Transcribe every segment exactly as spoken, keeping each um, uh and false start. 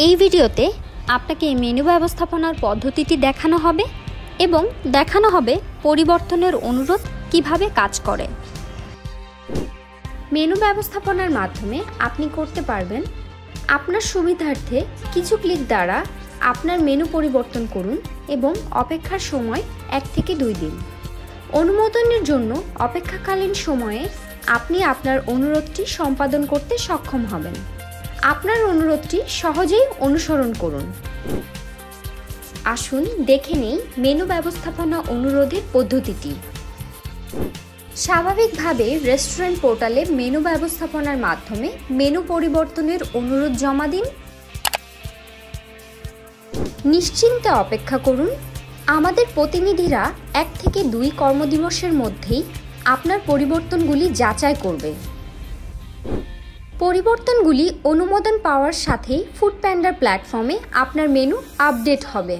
এই ভিডিওতে আপনাকে মেনু ব্যবস্থাপনার পদ্ধতিটি দেখানো হবে এবং দেখানো হবে পরিবর্তনের অনুরোধ কিভাবে কাজ করে। মেনু ব্যবস্থাপনার মাধ্যমে আপনি করতে পারবেন আপনার সুবিধার্থে কিছু ক্লিক দ্বারা আপনার মেনু পরিবর্তন করুন এবং অপেক্ষার সময় এক থেকে দুই দিন। অনুমোদনের জন্য অপেক্ষাকালীন সময়ে আপনি আপনার অনুরোধটি সম্পাদন করতে সক্ষম হবেন। আপনার অনুরোধটি সহজেই অনুসরণ করুন। আসুন দেখে নেই মেনু ব্যবস্থাপনা অনুরোধের পদ্ধতিটি। স্বাভাবিকভাবে রেস্টুরেন্ট পোর্টালে মেনু ব্যবস্থাপনার মাধ্যমে মেনু পরিবর্তনের অনুরোধ জমা দিন। নিশ্চিন্তে অপেক্ষা করুন। আমাদের প্রতিনিধিরা এক থেকে দুই কর্মদিবসের মধ্যেই আপনার পরিবর্তনগুলি যাচাই করবে। পরিবর্তনগুলি অনুমোদন পাওয়ার সাথেই ফুডপ্যান্ডার প্ল্যাটফর্মে আপনার মেনু আপডেট হবে।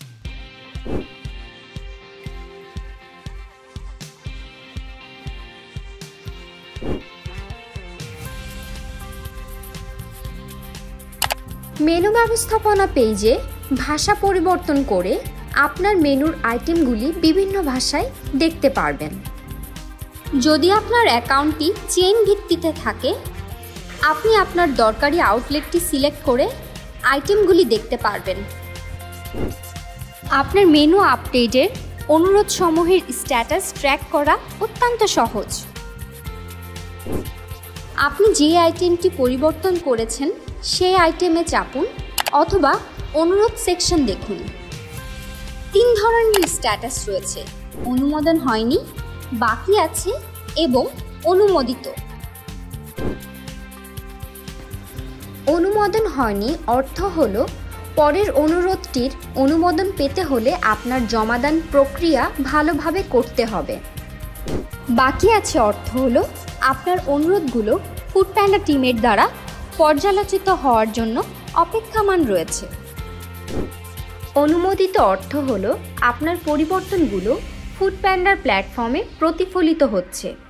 মেনু ব্যবস্থাপনা পেজে ভাষা পরিবর্তন করে আপনার মেনুর আইটেমগুলি বিভিন্ন ভাষায় দেখতে পারবেন। যদি আপনার অ্যাকাউন্টটি চেইন ভিত্তিতে থাকে, আপনি আপনার দরকারি আউটলেটটি সিলেক্ট করে আইটেমগুলি দেখতে পারবেন। আপনার মেনু আপডেটের অনুরোধসমূহের স্ট্যাটাস ট্র্যাক করা অত্যন্ত সহজ। আপনি যে আইটেমটি পরিবর্তন করেছেন সেই আইটেমে চাপুন অথবা অনুরোধ সেকশন দেখুন। তিন ধরনের স্ট্যাটাস রয়েছে: অনুমোদন হয়নি, বাকি আছে এবং অনুমোদিত। অনুমোদন হয়নি অর্থ হলো পরের অনুরোধটির অনুমোদন পেতে হলে আপনার জমাদান প্রক্রিয়া ভালোভাবে করতে হবে। বাকি আছে অর্থ হলো আপনার অনুরোধগুলো ফুডপ্যান্ডা টিমের দ্বারা পর্যালোচিত হওয়ার জন্য অপেক্ষমান রয়েছে। অনুমোদিত অর্থ হলো আপনার পরিবর্তনগুলো ফুডপ্যান্ডার প্ল্যাটফর্মে প্রতিফলিত হচ্ছে।